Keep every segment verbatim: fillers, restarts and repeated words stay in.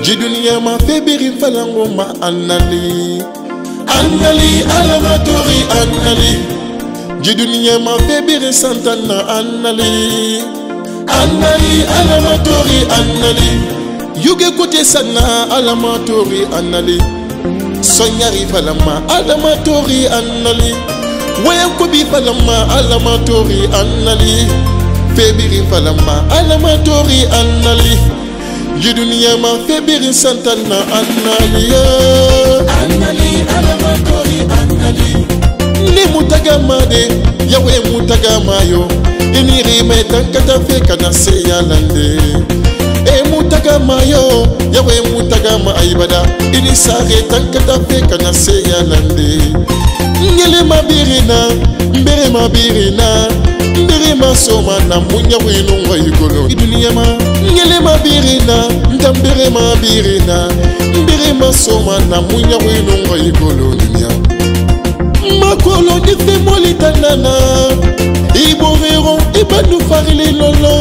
jidunia ma febiri falango ma annali annali alamatori annali jidunia ma febiri santana annali annali alamatori annali yuge kote sana alamatori annali sonyari falama alamatori annali wayankobi falama alamatori annali febiri falama alamatori annali jidunia ma febiri santana annali annali alamatori annali ni mutagama de yawe mutagama yo iniri metankata feka na seyalande e mutagama yo yawe mutagama aibada ini sare tankata feka na seyalande ngele mabirina mbere mabirina mbere masoma na munya wino ngayikolo dunia ma ngele mabirina ndambere mabirina mbere masoma na munya wino ngayikolo dunia makolo dife molitanana iborero ibanu farile lolo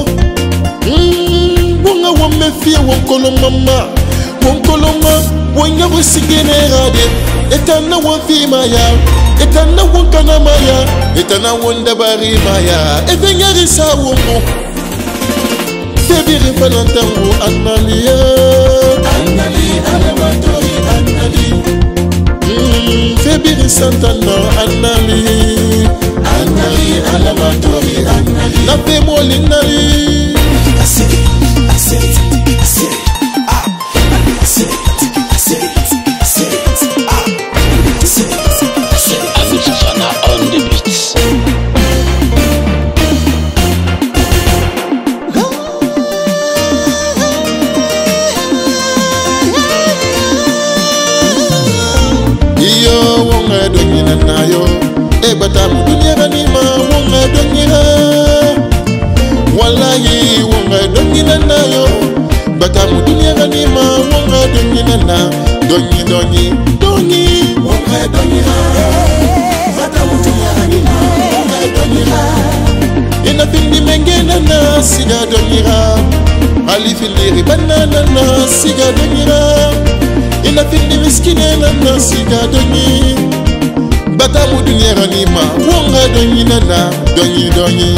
wonga wamefia wonkolo mama wonkolo ma wonya wosigenerade etana wonfima ya etana wonkana maya etana wondabari maya efenyari sa wongo febiri falantango annaliya annali alamatori annali febiri santana annali annali alamatori annali na femoli nali asiri asiri asiri ah asiri asiri asiri ah asiri asiri Abu Fofana on the beats. iyo wonga donyina nayo e bata mu dunia ganima wonga donyina wallahi wonga donyina nayo bata mu dunia ganima wonga donyina na donyi donyi donyi wonga donyina bata mu dunia ganima wonga donyina ina bindi mengena na siga donyira ali filiri banana na siga donyira ina findi miskine na nasiga donyi bata mu dunia ganima wonga donyi nana donyi donyi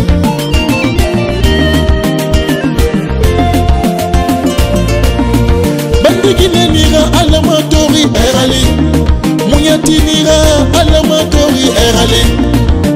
bandigine nira alamatori erali munyatinira alamatori erali